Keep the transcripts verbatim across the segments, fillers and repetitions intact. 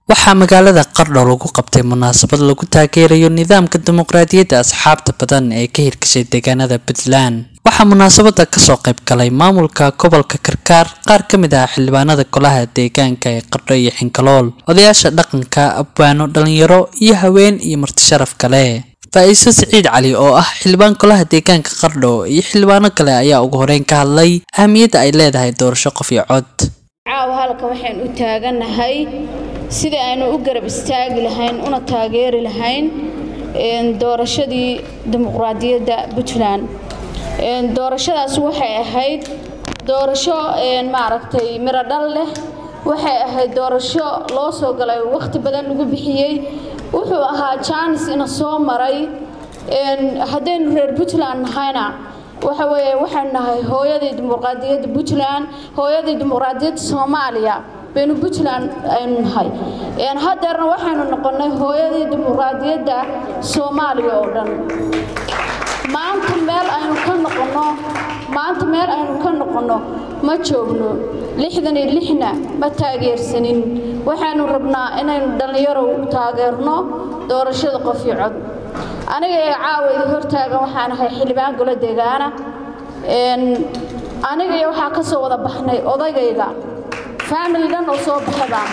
waxaa magaalada Qardho lagu qabtay munaasabad lagu taageerayo nidaamka dimuqraadiyadda asxaabta badan ee ka hirgashay deegaanada Puntland. waxaa munaasabada ka soo qayb galay maamulka gobolka Karkaar, qaar ka mid ah xildhibaanada golaha deegaanka ee Qardho iyo Xinkalool, odayaasha dhaqanka, abwaano, dhalinyaro iyo haween iyo marti sharaf kale. Faiso Saciid Cali oo ah xildhibaan golaha deegaanka Qardho iyo xildhibaano kale ayaa ugu horeyn ka hadlay ahmiyadda ay leedahay doorasho qof iyo cod. caawa halka waxaan u taaganahay sidii aynu u garab istaagi lahayn una taageeri lahayn in doorashadii dimuqraadiyadda Puntland. in doorashadaas waxay ahayd doorasho in maaragtay miro dhal leh, waxay ahayd doorasho loo soo galay waqti badan lagu bixiyay, wuxuu ahaa chance ina soo maray in hadaynu reer Puntland nahayna waxa weeye waxaan nahay hooyadii dimuqraadiyadda Puntland, hooyadii dimuqraadiyadda Soomaaliya baynu Puntland aynu nahay. in hadeerna waxaanu noqonay hooyadii dimuqraadiyadda Soomaaliya oo dhan. maanta meel aynu ka noqono maanta meel aynu ka noqono ma joogno lixdan iyo lixna ma taageersanin. waxaanu rabnaa inaynu dhalinyaro u taageerno doorashada qof iyo cod. aniga ee caawid hortaagan waxaan ahay xildhibaan golaha deegaana. in aniga iyo waxa ka soo wada baxnay odagayga family dhan oo soo baxdaan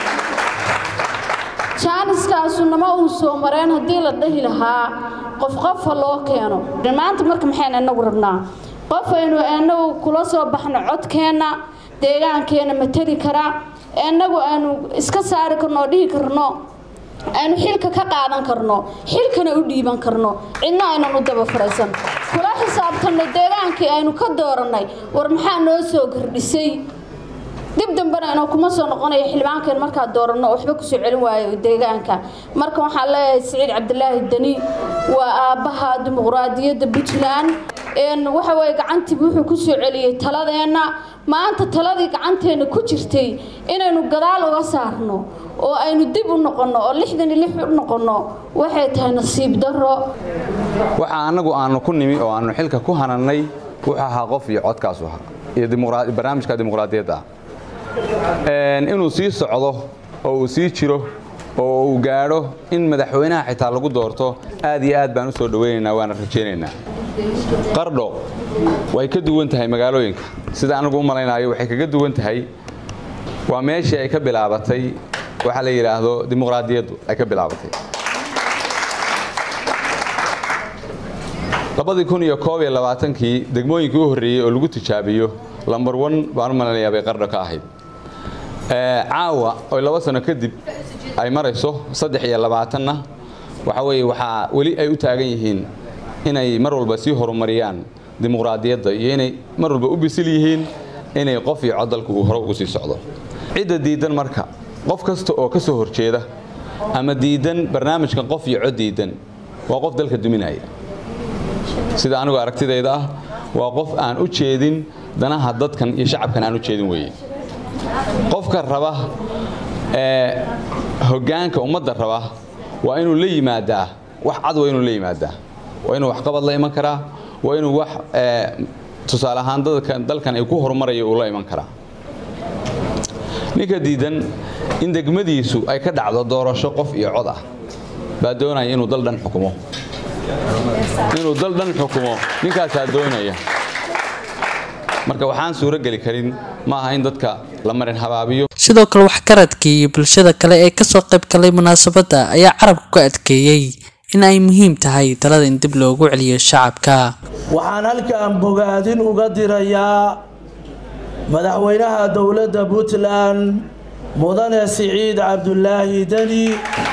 chaniskaas nama uu soo mareen hadii la dhahi lahaa qof qof loo keeno. maanta marka maxaan anagu rabnaa qof aynu anagu kula soo baxno codkeena deegaankeena ma tari kara, anagu aanu iska saari karno dhihi karno aynu xilka ka qaadan karno, xilkana u dhiiban karno, cidna aynu u daba faraysan kula xisaabtano deegaankii aynu ka dooranay war maxaa noo soo gardhisay. dib dambana inuu kuma soo noqonayo xildhibaankan marka doorano waxba ku soo celin waayo deegaanka. marka waxaan leeyahay Saciid Cabdullaahi Dani waa aabaha dimuqraadiyadda Puntland. in waxa way gacantii wuxuu ku soo celiyay taladeena. maanta taladii gacanteena ku jirtay inaynu gadaal uga saarno oo aynu dib u noqono oo lixdan iyo lix u noqono waxay tahay nasiib darro. waxa anagu aanu ku nimi oo aanu xilka ku hananay waxa ahaa qof iyo codkaas waxa iyo dimuqraadi barnaamijka dimuqraadiyadda een inuu sii socdo oo uu sii jiro oo uu gaaro in madaxweynaha xitaa lagu doorto aad iyo aad baan u soo dhaweynaynaa waana rajaynaynaa. Qardho way ka duwan tahay magaalooyinka sida anagu u malaynayo waxay kaga duwan tahay waa meeshii ay ka bilaabatay waxa la yiraahdo dimuqraadiyaddu ay ka bilaabatay labadii kun iyo koob iyo labaatan-kii degmooyinkii u horeeyay oo lagu tijaabiyo lambar one baan u maleynayaa bay Qardho ka ahayd. ee caawa oo laba sano kadib ay marayso saddex iyo labaatan-na waxa weeye waxa wali ay u taagan yihiin inay mar walba sii horumariyaan dimuqraadiyadda iyo inay mar walba u bisil yihiin inay qof iyo cod dalku hore ugu sii socdo. cid diidan marka qof kasta oo ka soo horjeeda ama diidan barnaamijkan qof iyo cod diidan waa qof dalka duminaya. sida anigu aragtidayda ah waa qof aan u jeedin danaha dadkan iyo shacabkan aan u jeedin weeye. qofka raba ee hoggaanka ummadda raba waa inuu la yimaadaa wax cad waa inuu la yimaadaa waa inuu wax qabad la iman karaa waa inuu wax ee tusaale ahaan dadkan dalkan ay ku horumarayo uu la iman karaa. ninka diidan in degmadiisu ay ka dhacdo doorasho qof iyo cod ah baa doonaya inuu dal dhan xukumo inuu dal dhan xukumo ninkaas aa doonaya. marka waxaan suura gali karin ma aha in dadka la marin habaabiyo. sidoo kale wax karadkii iyo bulshada kale ee ka soo qayb galay munaasabada ayaa carabku ka adkeeyay in ay muhiim tahay talada in dib loogu celiyo shacabka. waxaan halkaan bogaadin uga dirayaa madaxweynaha dowladda Puntland mudane Saciid Cabdullaahi Dani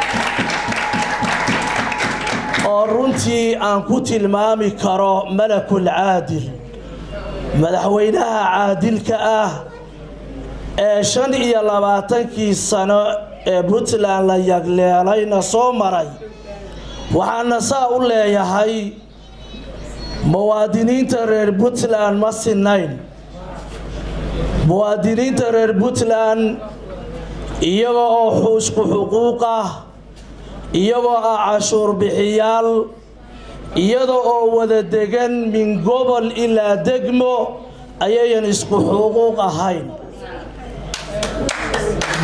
oo runtii aan ku tilmaami karo malakul caadil, madaxweynaha caadilka ah ee shan iyo labaatan-kii sano ee Puntland la yagleelayna soo maray. waxaana saa u leeyahay muwaadiniinta reer Puntland ma sinayn. muwaadiniinta reer Puntland iyaga oo xuquuq xuquuq ah iyagoo ah cashuur bixiyaal iyadoo oo wada degan min gobol ilaa degmo ayayan isku xuquuq ahayn.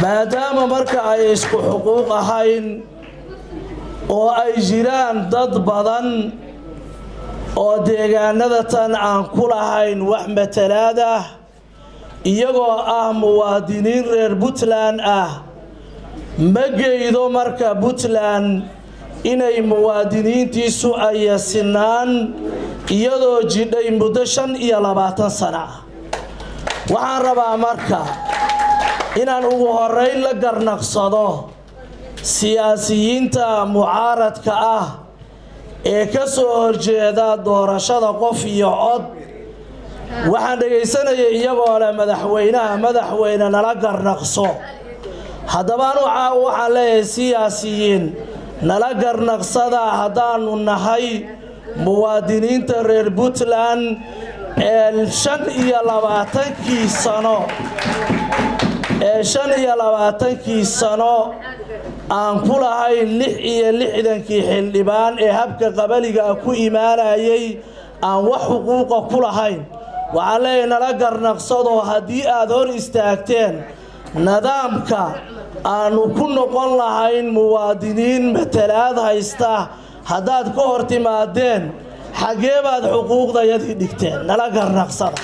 maadaama marka ay isku xuquuq ahayn oo ay jiraan dad badan oo deegaanada tan aan ku lahayn wax matalaad ah iyagoo ah muwaadiniin reer Puntland ah ma geeyo marka Puntland inay muwaadiniintiisu ay sinaan iyadoo jidhay muddo shan iyo labaatan sano waxaan rabaa marka inaan ugu horeyn la garnaqsado siyaasiyiinta mucaaradka ah ee ka soo horjeeda doorashada qof iyo cod waxaan dhageysanayay iyagoo leh madaxweynaha madaxweyne nala garnaqso haddaba anu waxaan leeyahay siyaasiyiin nala garnaqsada haddaanu nahay muwaadiniinta reer Puntland ee shan iyo labaatankii sano ee shan iyo labaatankii sano aan ku lahayn lix iyo lixdankii xildhibaan ee habka qabaliga ku imaanayay aan wax xuquuqa ku lahayn waxaan leeyahay nala garnaqsado haddii aad hor istaagteen nidaamka aanu ku noqon lahayn muwaadiniin matalaad haysta haddaad ka hor timaadeen xagee baad xuquuqdayadii dhigteen nala garnaqsada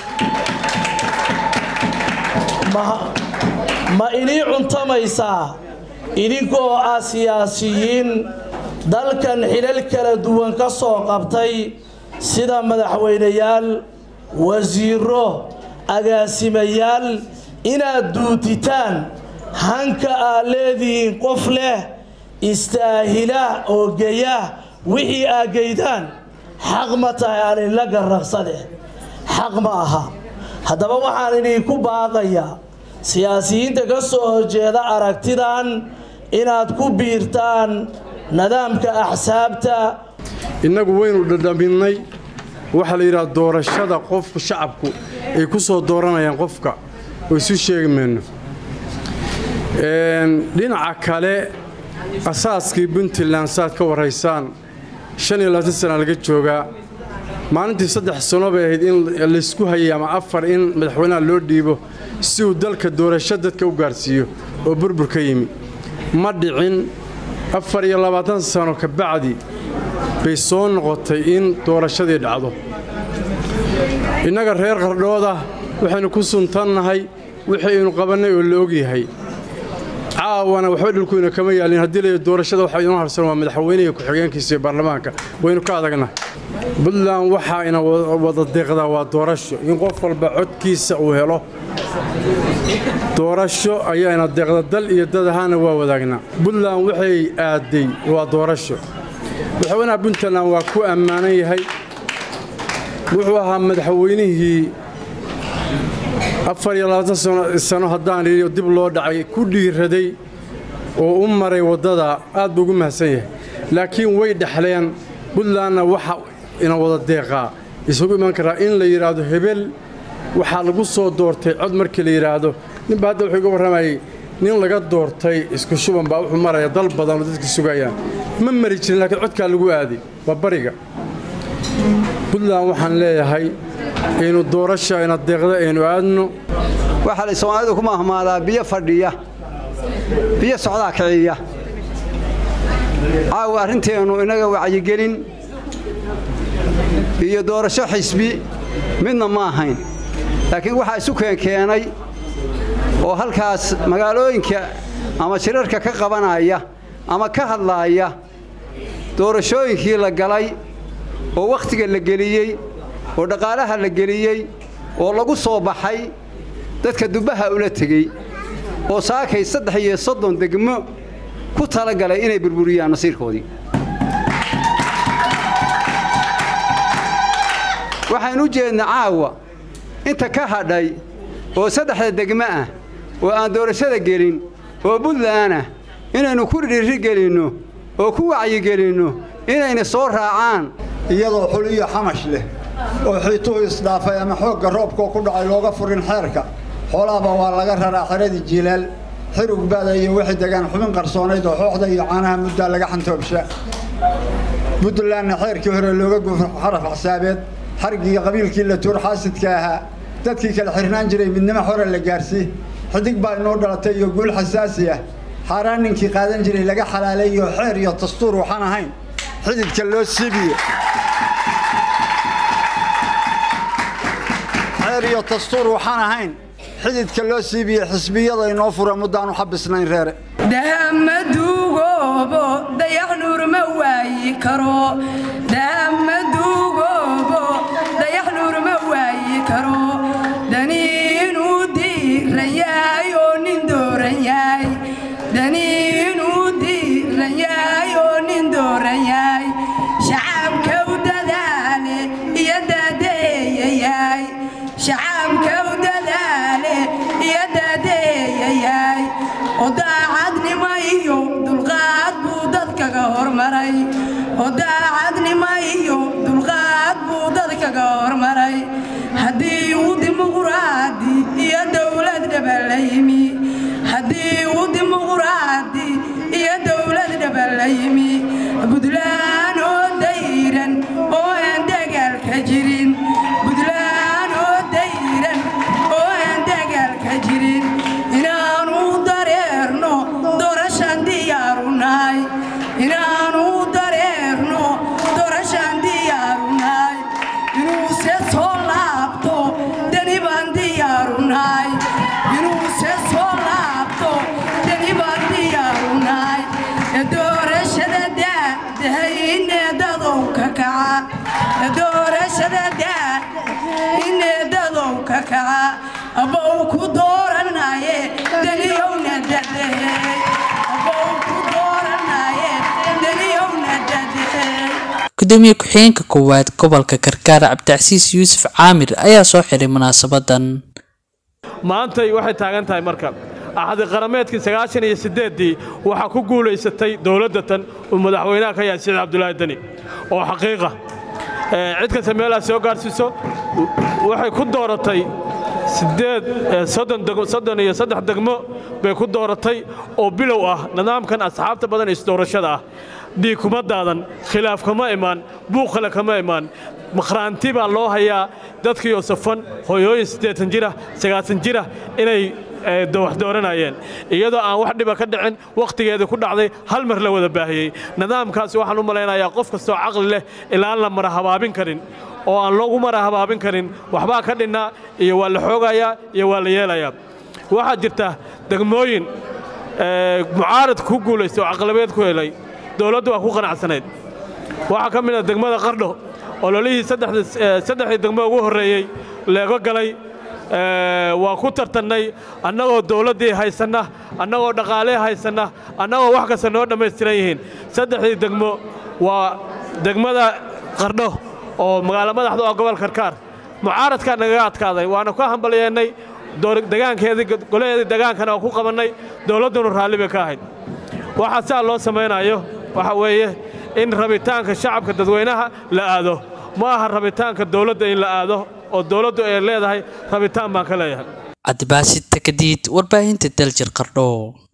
ma inii cuntamaysaa idinkoo ah siyaasiyiin dalkan xilal kala duwan ka soo qabtay sida madaxweynayaal wasiiro agaasimayaal inaad duutitaan hanka aad leedihiin qof leh istaahila oo geeya wixii aad geydaan xaq ma tahay aan la garnaqsade xaq ma aha haddaba waxaan idinku baaqayaa siyaasiyiinta ka soo horjeeda aragtidan inaad ku biirtaan nidaamka axsaabta innagu waynu dhadhaminay waxa la yiraahdo doorashada qofka shacabku ay ku soo dooranayaan qofka oo isu sheegmayno een dhinaca kale asaaskii Puntland saad ka wareysaan shan iyo labaatan sano laga joogaa maalintii saddex sano bay ahayd in la isku hayay ama afar in madaxweynaha loo dhiibo si uu dalka doorasho dadka u gaarsiiyo oo burbur ka yimi ma dhicin afar iyo labaatan sano ka bacdi bay soo noqotay in doorashadii dhacdo innaga reer qardhooda waxaynu ku suntannahay wixii aynu qabanay oo la og yahay caawana waxba dhulkuyna kama yaalin haddii la doorashada waxa inoo harsan waa madaxweynaha ku xigeenkiisa ee baarlamaanka waynu ka adagnahay Puntland waxa ina wada deeqda waa doorasho in qof walba codkiisa uu helo doorasho ayaana deeqda dal iyo dad ahaan waa wadaagnaa Puntland waxay aaday waa doorasho madaxweynaha Puntland waa ku amaanan yahay wuxuu ahaa madaxweynihii afar iyo labaatan sano haddaan iyo dib loo dhacay ku dhiiraday oo u maray wadada aad ugu mahadsan yahay laakiin way dhaxleen Puntlandna waxa ina wada deeqa isugu iman kara in la yiraahdo hebel waxa lagu soo doortay cod markii la yiraahdo nin baad wuxuu uga warramay nin laga doortay isku shuban baa wuxuu maray dal badan oo dadka sugayaan ma mari jirin laakiin codka lagu aaday waa bariga Puntland waxaan leeyahay inuu doorasho ina deeqda inuu aadno waxa la Soomaalidu kuma ahmaadaa biyo fadhiya biyo socdaa kiciya aaw arinteenu inaga wacyi gelin iyo doorasho xisbi midna ma ahayn laakiin waxa isu keenay oo halkaas magaalooyinka ama shirarka ka qabanaya ama ka hadlaaya doorashooyinkii la galay oo waqtiga la geliyay oo dhaqaalaha la geliyay oo lagu soo baxay dadka dubaha ula tagay oo saakay saddex iyo soddon degmo ku tala galay inay burburiyaan nasiirkoodii waxaan u jeednaa caawa inta ka hadhay oo saddexda degmo ah oo aan doorashada gelin oo Puntland ah inaynu ku dhiri gelino oo ku wacyi gelino inayna soo raacaan iyadoo xuliyo xamash leh oo xiituhu isdhaafay ama xoogga roobka ku dhacay looga furin xeerka xoolaaba waa laga raraa xiradii jiilal xirug baada iyo wixii degan xubin qarsoonayd oo xooxda iyo caanaha muddo laga xantoobsha Puntland xeerkii hore looga gufo xaraf xisaabeed xargiga qabiilkii la tuur xaasidka ahaa dadkii kala xirnaan jiray midnimo hore la gaarsi xidig baa inoo dhalatay iyo guul xasaasi ah xaaraan ninkii qaadan jiray laga xalaaleeyo xeer iyo dastuur waxaan ahayn xididka loo siibiyo xeer iyo dastuur waxaan ahayn xididka loo siibiyo xisbiyada inoo fura muddaan u xabisnayn reere dahmaduugoobo dayax nuur ma waayi karo dahmaduugoobo dayax nuur ma waayi karo daniinuu diiran yahay oo nin dooran yahay daniinuu diiran yahay oo nin dooran yahay shacabka u dadaale iyo daadeeyayahay shacabka u dadaale iyo daadeeyayahay oo daacadnimo iyo dulqaad buu dadkaga hormaray oo daacadnimo iyo dulqaad buu dadkaga hormaray haddii uu dimuqraadi iyo dowlad dhaba yimi haddii uu dimuqraadi iyo dowlad dhaba yimi Puntland oo dayran oo aan dagaal ka jirin Puntland oo dayran oo aan dagaal ka jirin inaanu dareerno doorashan diyaarunahay inaanu dareerno doorashan diyaarunahay inuu se soo laabto dani baan diyaarunahay inuu se soo laabto dani baan diyaarunahay doorashada daahine dadow ka kaca doorashada daahine dadow ka kaca abow ku dooranaye daniyowna dadeey abow ku dooranaye daniyowna dadeey gudoomiye ku-xigeenka koowaad gobolka Karkaar Cabdicasiis Yuusuf Caamir ayaa soo xiray munaasabadan maanta waxay taagan tahay marka axad qarameedkii sagaashan iyo siddeed waxa ku guuleysatay dawladda tan oo madaxweynaha ka yahay Saciid Cabdullaahi Dani oo xaqiiqa ee cid ka sameeyay soo gaarsiiso waxay ku dooratay sideed soddon soddon iyo saddex degmo bay ku dooratay oo bilow ah nidaamkan asxaabta badan is doorashada ah dhig kuma daadan khilaaf kama iman buuq kale kama iman maqraanti baa loo hayaa dadkii oo safan hooyooyin siddeetan jira sagaashan jira inay doox dooranayeen iyadoo aan wax dhiba ka dhicin waqtigeeda ku dhacday hal mar la wada baahiyay nidaamkaas waxaan u maleynayaa qof kasta oo caqli leh ilaa la mara habaabin karin oo aan loogu mara habaabin karin waxba ka dhinna iyo waa la xoogayaa iyo waa la yeelayaa waxa jirta degmooyin ee mucaarad ku guuleystay oo aqlabeed ku helay dawladdu waa ku qanacsanayd waxa ka mid ah degmada Qardho oo lolihii saddex saddex degmo ugu horeeyay leego galay waa ku tartanay annagoo dawladii haysana annagoo dhaqaale haysana annagoo wax kasta noo dhameystiran yihiin saddexdii degmo waa degmada Qardho oo magaalo madaxda oo gobolka Karkaar mucaaradka naga adkaaday waana ku hambalyeynay deegaankeedii goleedii deegaankana ku qabanay dawladuna raali bay ka ahayd waxa saa loo sameeynayo waxa weeye in rabitaanka shacabka dadweynaha la aado ma aha rabitaanka dawladda in la aado oo dawladdu ay leedahay rabitaan baan ka leeyahay Cabdibaasid Takadiid warbaahinta Daljir Qardho.